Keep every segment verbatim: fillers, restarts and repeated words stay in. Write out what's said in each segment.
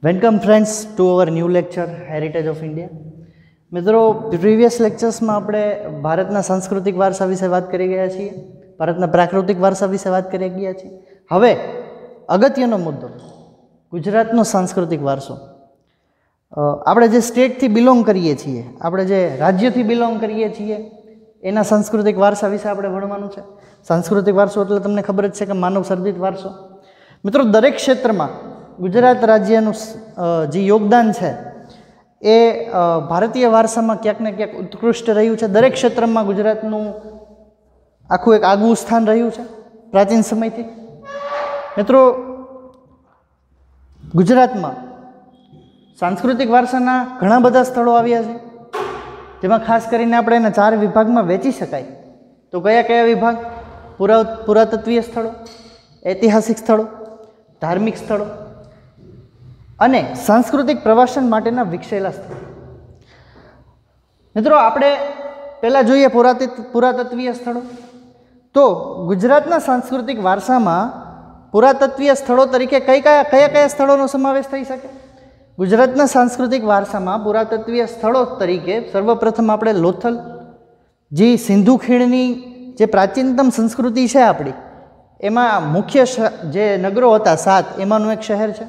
Welcome friends to our new lecture heritage of India. મિત્રો, previous લેક્ચર્સમાં આપણે ભારતના સાંસ્કૃતિક વારસા વિશે વાત કરી ગયા છીએ, ભારતના પ્રાકૃતિક વારસા વિશે વાત કરી ગયા છીએ. હવે અગત્યનો મુદ્દો ગુજરાતનો સાંસ્કૃતિક વારસો. આપણે જે સ્ટેટથી બિલોંગ કરીએ છીએ, આપણે જે રાજ્યથી બિલોંગ કરીએ છીએ એના સાંસ્કૃતિક વારસા વિશે આપણે ભણવાનું છે. સાંસ્કૃતિક વારસો એટલે તમને ખબર જ છે કે માનવ સર્જિત વારસો. મિત્રો, દરેક ક્ષેત્રમાં ગુજરાત રાજ્યનું જે યોગદાન છે એ ભારતીય વારસામાં ક્યાંક ને ક્યાંક ઉત્કૃષ્ટ રહ્યું છે. દરેક ક્ષેત્રમાં ગુજરાતનું આખું એક આગવું સ્થાન રહ્યું છે પ્રાચીન સમયથી. મિત્રો, ગુજરાતમાં સાંસ્કૃતિક વારસાના ઘણા બધા સ્થળો આવ્યા છે, જેમાં ખાસ કરીને આપણે એના ચાર વિભાગમાં વહેંચી શકાય. તો કયા કયા વિભાગ? પુરા પુરાતત્વીય સ્થળો, ઐતિહાસિક સ્થળો, ધાર્મિક સ્થળો અને સાંસ્કૃતિક પ્રવાસન માટેના વિકસેલા સ્થળો. મિત્રો, આપણે પહેલાં જોઈએ પુરાતત્વ પુરાતત્વીય સ્થળો. તો ગુજરાતના સાંસ્કૃતિક વારસામાં પુરાતત્વીય સ્થળો તરીકે કઈ કયા કયા કયા સ્થળોનો સમાવેશ થઈ શકે? ગુજરાતના સાંસ્કૃતિક વારસામાં પુરાતત્વીય સ્થળો તરીકે સર્વપ્રથમ આપણે લોથલ, જે સિંધુ ખીણની જે પ્રાચીનતમ સંસ્કૃતિ છે આપણી, એમાં મુખ્ય જે નગરો હતા સાત, એમાંનું એક શહેર છે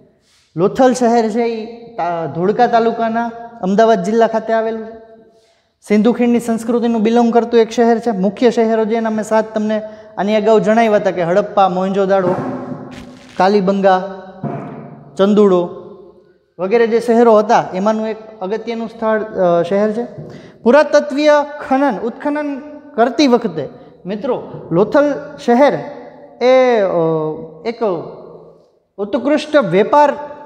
લોથલ. શહેર છે એ ધોળકા તાલુકાના અમદાવાદ જિલ્લા ખાતે આવેલું છે. સિંધુ ખીણની સંસ્કૃતિનું બિલોંગ કરતું એક શહેર છે. મુખ્ય શહેરો જે એના મેં સાત તમને આની અગાઉ જણાવ્યા હતા કે હડપ્પા, મોહેંજો-દાડો, કાલીબંગા, ચંદુડો વગેરે જે શહેરો હતા એમાંનું એક અગત્યનું સ્થળ શહેર છે. પુરાતત્વીય ખનન ઉત્ખનન કરતી વખતે મિત્રો લોથલ શહેર એ એક ઉત્કૃષ્ટ વેપાર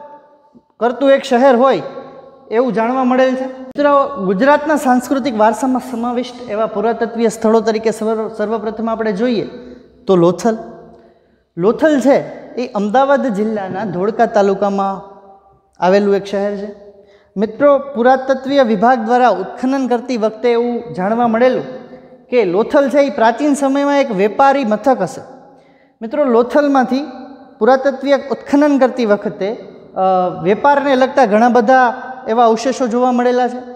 કરતું એક શહેર હોય એવું જાણવા મળેલ છે. મિત્રો, ગુજરાતના સાંસ્કૃતિક વારસામાં સમાવિષ્ટ એવા પુરાતત્વીય સ્થળો તરીકે સર્વપ્રથમ આપણે જોઈએ તો લોથલ. લોથલ છે એ અમદાવાદ જિલ્લાના ધોળકા તાલુકામાં આવેલું એક શહેર છે. મિત્રો, પુરાતત્વીય વિભાગ દ્વારા ઉત્ખનન કરતી વખતે એવું જાણવા મળેલું કે લોથલ છે એ પ્રાચીન સમયમાં એક વેપારી મથક હશે. મિત્રો, લોથલમાંથી પુરાતત્વીય ઉત્ખનન કરતી વખતે વેપારને લગતા ઘણા બધા એવા અવશેષો જોવા મળેલા છે.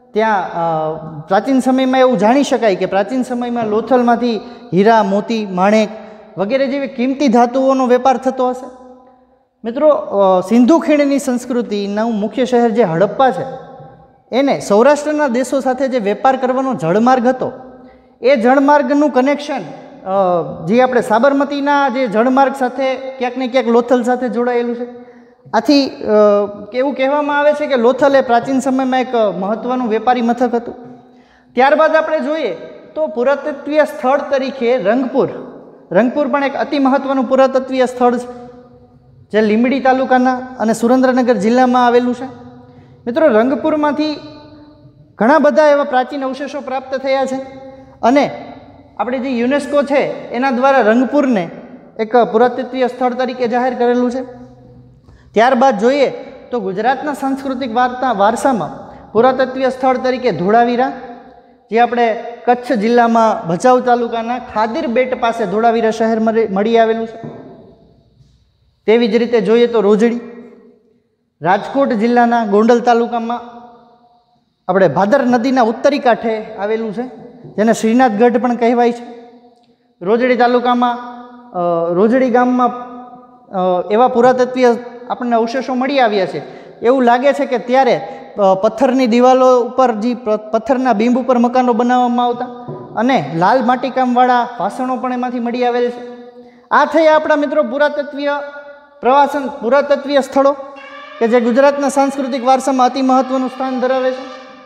ત્યાં પ્રાચીન સમયમાં એવું જાણી શકાય કે પ્રાચીન સમયમાં લોથલમાંથી હીરા, મોતી, માણેક વગેરે જેવી કિંમતી ધાતુઓનો વેપાર થતો હશે. મિત્રો, સિંધુ ખીણની સંસ્કૃતિનું મુખ્ય શહેર જે હડપ્પા છે એને સૌરાષ્ટ્રના દેશો સાથે જે વેપાર કરવાનો જળમાર્ગ હતો એ જળમાર્ગનું કનેક્શન જે આપણે સાબરમતીના જે જળમાર્ગ સાથે ક્યાંક ને ક્યાંક લોથલ સાથે જોડાયેલું છે. આથી એવું કહેવામાં આવે છે કે લોથલ એ પ્રાચીન સમયમાં એક મહત્ત્વનું વેપારી મથક હતું. ત્યારબાદ આપણે જોઈએ તો પુરાતત્વીય સ્થળ તરીકે રંગપુર. રંગપુર પણ એક અતિ મહત્ત્વનું પુરાતત્વીય સ્થળ છે જે લીંબડી તાલુકાના અને સુરેન્દ્રનગર જિલ્લામાં આવેલું છે. મિત્રો, રંગપુરમાંથી ઘણા બધા એવા પ્રાચીન અવશેષો પ્રાપ્ત થયા છે અને આપણે જે યુનેસ્કો છે એના દ્વારા રંગપુરને એક પુરાતત્વીય સ્થળ તરીકે જાહેર કરેલું છે. ત્યારબાદ જોઈએ તો ગુજરાતના સાંસ્કૃતિક વાર્તા વારસામાં પુરાતત્વીય સ્થળ તરીકે ધોળાવીરા, જે આપણે કચ્છ જિલ્લામાં ભચાઉ તાલુકાના ખાદીર બેટ પાસે ધોળાવીરા શહેર મળી આવેલું છે. તેવી જ રીતે જોઈએ તો રોજડી, રાજકોટ જિલ્લાના ગોંડલ તાલુકામાં આપણે ભાદર નદીના ઉત્તરી કાંઠે આવેલું છે, જેને શ્રીનાથગઢ પણ કહેવાય છે. રોજડી તાલુકામાં રોજડી ગામમાં એવા પુરાતત્વીય આપણને અવશેષો મળી આવ્યા છે. એવું લાગે છે કે ત્યારે પથ્થરની દિવાલો ઉપર જે પથ્થરના બીંબ ઉપર મકાનો બનાવવામાં આવતા અને લાલ માટીકામવાળા વાસણો પણ એમાંથી મળી આવેલ છે. આ થયા આપણા મિત્રો પુરાતત્વીય પ્રવાસન પુરાતત્વીય સ્થળો કે જે ગુજરાતના સાંસ્કૃતિક વારસામાં અતિ મહત્ત્વનું સ્થાન ધરાવે છે.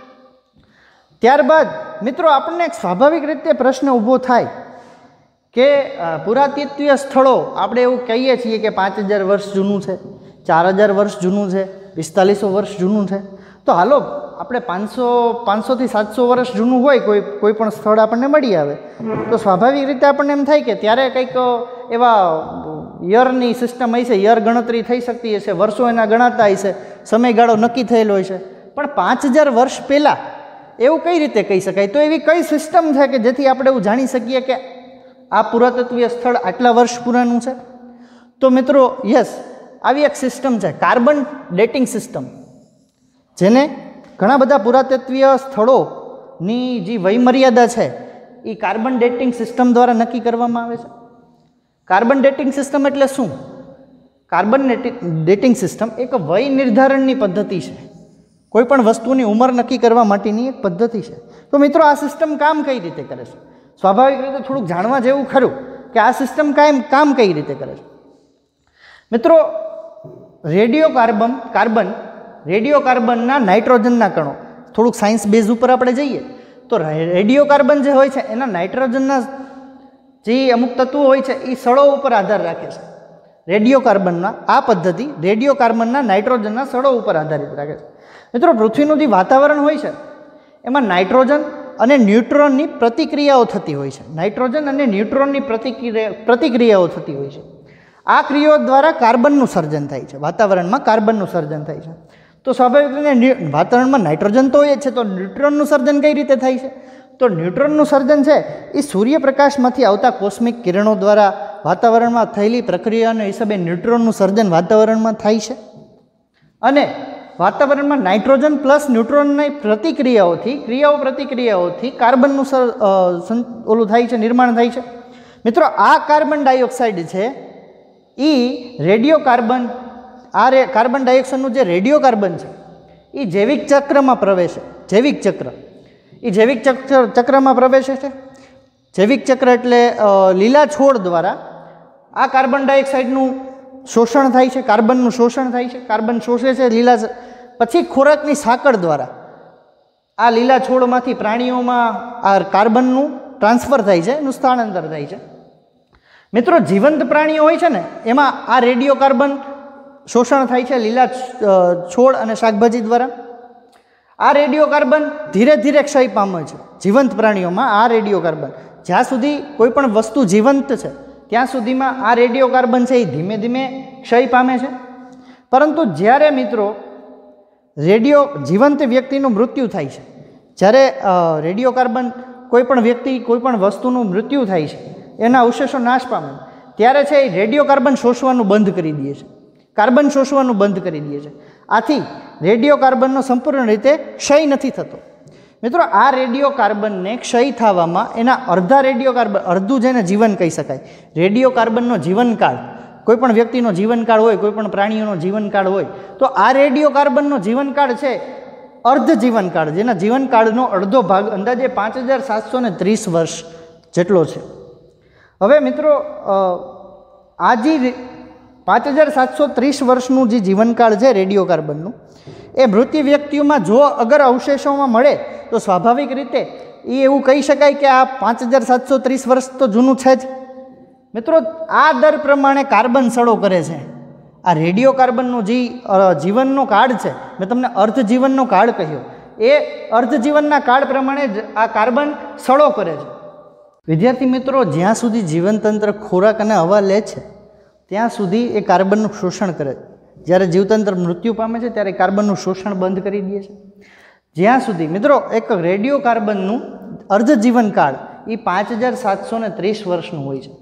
ત્યારબાદ મિત્રો આપણને એક સ્વાભાવિક રીતે પ્રશ્ન ઊભો થાય કે પુરાતત્વીય સ્થળો આપણે એવું કહીએ છીએ કે પાંચ હજાર વર્ષ જૂનું છે, ચાર હજાર વર્ષ જૂનું છે, પિસ્તાલીસો વર્ષ જૂનું છે. તો હાલો આપણે પાંચસો પાંચસોથી સાતસો વર્ષ જૂનું હોય કોઈ કોઈ પણ સ્થળ આપણને મળી આવે તો સ્વાભાવિક રીતે આપણને એમ થાય કે ત્યારે કંઈક એવા યરની સિસ્ટમ હશે, યર ગણતરી થઈ શકતી હશે, વર્ષો એના ગણાતા હશે, સમયગાળો નક્કી થયેલો હશે. પણ પાંચ હજાર વર્ષ પહેલાં એવું કઈ રીતે કહી શકાય? તો એવી કઈ સિસ્ટમ છે કે જેથી આપણે એવું જાણી શકીએ કે આ પુરાતત્વીય સ્થળ આટલા વર્ષ પુરાનું છે? તો મિત્રો, યસ, આવી એક સિસ્ટમ છે કાર્બન ડેટિંગ સિસ્ટમ, જેને ઘણા બધા પુરાતત્વીય સ્થળોની જે વયમર્યાદા છે એ કાર્બન ડેટિંગ સિસ્ટમ દ્વારા નક્કી કરવામાં આવે છે. કાર્બન ડેટિંગ સિસ્ટમ એટલે શું? કાર્બન ડેટિંગ સિસ્ટમ એક વય નિર્ધારણની પદ્ધતિ છે, કોઈ પણ વસ્તુની ઉંમર નક્કી કરવા માટેની એક પદ્ધતિ છે. તો મિત્રો આ સિસ્ટમ કામ કઈ રીતે કરે છે? સ્વાભાવિક રીતે થોડુંક જાણવા જેવું ખરું કે આ સિસ્ટમ કાયમ કામ કઈ રીતે કરે છે. મિત્રો રેડિયો કાર્બન કાર્બન રેડિયો કાર્બનના નાઇટ્રોજનના કણો, થોડુંક સાયન્સ બેઝ ઉપર આપણે જઈએ તો રેડિયો કાર્બન જે હોય છે એના નાઇટ્રોજનના જે અમુક તત્વો હોય છે એ સળો ઉપર આધાર રાખે છે. રેડિયો કાર્બનના આ પદ્ધતિ રેડિયો કાર્બનના નાઇટ્રોજનના સળો ઉપર આધારિત રાખે છે. મિત્રો પૃથ્વીનું જે વાતાવરણ હોય છે એમાં નાઇટ્રોજન અને ન્યુટ્રોનની પ્રતિક્રિયાઓ થતી હોય છે. નાઇટ્રોજન અને ન્યુટ્રોનની પ્રતિક્રિયા પ્રતિક્રિયાઓ થતી હોય છે. આ ક્રિયાઓ દ્વારા કાર્બનનું સર્જન થાય છે, વાતાવરણમાં કાર્બનનું સર્જન થાય છે. તો સ્વાભાવિક રીતે વાતાવરણમાં નાઇટ્રોજન તો હોય જ છે, તો ન્યુટ્રોનનું સર્જન કઈ રીતે થાય છે? તો ન્યુટ્રોનનું સર્જન છે એ સૂર્યપ્રકાશમાંથી આવતા કોસ્મિક કિરણો દ્વારા વાતાવરણમાં થયેલી પ્રક્રિયાના હિસાબે ન્યુટ્રોનનું સર્જન વાતાવરણમાં થાય છે. અને વાતાવરણમાં નાઇટ્રોજન પ્લસ ન્યુટ્રોનની પ્રતિક્રિયાઓથી ક્રિયાઓ પ્રતિક્રિયાઓથી કાર્બનનું ઓલું થાય છે, નિર્માણ થાય છે. મિત્રો આ કાર્બન ડાયોક્સાઇડ છે એ રેડિયો કાર્બન આ રે કાર્બન ડાયોક્સાઇડનું જે રેડિયો કાર્બન છે એ જૈવિક ચક્રમાં પ્રવેશે. જૈવિક ચક્ર એ જૈવિક ચક્ર ચક્રમાં પ્રવેશે છે. જૈવિક ચક્ર એટલે લીલા છોડ દ્વારા આ કાર્બન ડાયોક્સાઇડનું શોષણ થાય છે, કાર્બનનું શોષણ થાય છે. કાર્બન શોષે છે લીલા, પછી ખોરાકની સાંકળ દ્વારા આ લીલા છોડમાંથી પ્રાણીઓમાં આ કાર્બનનું ટ્રાન્સફર થાય છે, એનું સ્થળાંતર થાય છે. મિત્રો જીવંત પ્રાણીઓ હોય છે ને એમાં આ રેડિયો કાર્બન શોષણ થાય છે લીલા છોડ અને શાકભાજી દ્વારા. આ રેડિયો કાર્બન ધીરે ધીરે ક્ષય પામે છે જીવંત પ્રાણીઓમાં. આ રેડિયો કાર્બન જ્યાં સુધી કોઈ પણ વસ્તુ જીવંત છે ત્યાં સુધીમાં આ રેડિયો કાર્બન છે એ ધીમે ધીમે ક્ષય પામે છે. પરંતુ જ્યારે મિત્રો રેડિયો જીવંત વ્યક્તિનું મૃત્યુ થાય છે, જ્યારે રેડિયો કાર્બન કોઈ પણ વ્યક્તિ કોઈ પણ વસ્તુનું મૃત્યુ થાય છે, એના અવશેષો નાશ પામે, ત્યારે છે એ રેડિયો કાર્બન શોષવાનું બંધ કરી દે છે, કાર્બન શોષવાનું બંધ કરી દે છે. આથી રેડિયો કાર્બનનો સંપૂર્ણ રીતે ક્ષય નથી થતો. મિત્રો આ રેડિયો કાર્બનને ક્ષય થવામાં એના અડધા રેડિયો કાર્બન, અડધું જેને જીવન કહી શકાય. રેડિયો કાર્બનનો જીવનકાળ, કોઈ પણ વ્યક્તિનો જીવનકાળ હોય, કોઈ પણ પ્રાણીઓનો જીવનકાળ હોય, તો આ રેડિયો કાર્બનનો જીવનકાળ છે અર્ધ જીવનકાળ, જેના જીવનકાળનો અડધો ભાગ અંદાજે પાંચ હજાર સાતસો ને ત્રીસ વર્ષ જેટલો છે. હવે મિત્રો આ જે પાંચ હજાર સાતસો ત્રીસ વર્ષનું જે જીવનકાળ છે રેડિયો કાર્બનનું, એ મૃત્યુ વ્યક્તિઓમાં જો અગર અવશેષોમાં મળે તો સ્વાભાવિક રીતે એ એવું કહી શકાય કે આ પાંચ હજાર સાતસો ત્રીસ વર્ષ તો જૂનું છે જ. મિત્રો આ દર પ્રમાણે કાર્બન સડો કરે છે. આ રેડિયો કાર્બનનો જે જીવનનો કાળ છે, મેં તમને અર્ધજીવનનો કાળ કહ્યો, એ અર્ધજીવનના કાળ પ્રમાણે જ આ કાર્બન સડો કરે છે. વિદ્યાર્થી મિત્રો, જ્યાં સુધી જીવનતંત્ર ખોરાક અને હવા લે છે ત્યાં સુધી એ કાર્બનનું શોષણ કરે છે. જ્યારે જીવતંત્ર મૃત્યુ પામે છે ત્યારે કાર્બનનું શોષણ બંધ કરી દે છે. જ્યાં સુધી મિત્રો એક રેડિયો કાર્બનનું અર્ધજીવનકાળ એ પાંચ હજાર સાતસો ને ત્રીસ વર્ષનું હોય છે.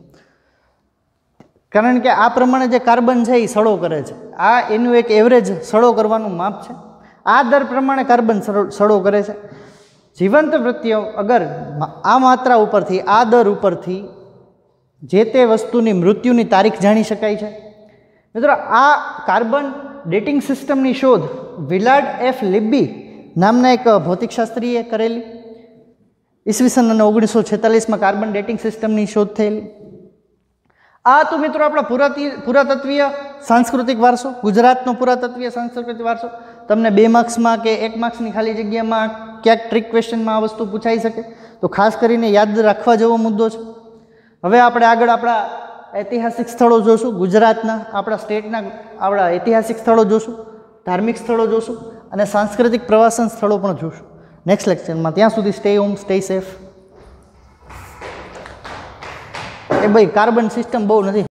કારણ કે આ પ્રમાણે જે કાર્બન છે એ સડો કરે છે. આ એનું એક એવરેજ સડો કરવાનું માપ છે. આ દર પ્રમાણે કાર્બન સડો કરે છે. જીવંત વ્યક્તિઓ અગર આ માત્રા ઉપરથી, આ દર ઉપરથી જે તે વસ્તુની મૃત્યુની તારીખ જાણી શકાય છે. મિત્રો આ કાર્બન ડેટિંગ સિસ્ટમની શોધ વિલાર્ડ એફ લિબ્બી નામના એક ભૌતિકશાસ્ત્રીએ કરેલી. ઈસવીસન અને ઓગણીસો છેતાલીસમાં કાર્બન ડેટિંગ સિસ્ટમની શોધ થયેલી. આ તો મિત્રો આપણા પુરાતી પુરાતત્વીય સાંસ્કૃતિક વારસો, ગુજરાતનો પુરાતત્વીય સાંસ્કૃતિક વારસો. તમને બે માર્ક્સમાં કે એક માર્ક્સની ખાલી જગ્યામાં ક્યાંક ટ્રિક ક્વેશ્ચનમાં આ વસ્તુ પૂછાઈ શકે, તો ખાસ કરીને યાદ રાખવા જેવો મુદ્દો છે. હવે આપણે આગળ આપણા ઐતિહાસિક સ્થળો જોશું, ગુજરાતના આપણા સ્ટેટના આપણા ઐતિહાસિક સ્થળો જોશું, ધાર્મિક સ્થળો જોશું અને સાંસ્કૃતિક પ્રવાસન સ્થળો પણ જોશું નેક્સ્ટ લેક્ચરમાં. ત્યાં સુધી સ્ટે હોમ, સ્ટે સેફ. એ ભાઈ કાર્બન સિસ્ટમ બહુ નથી.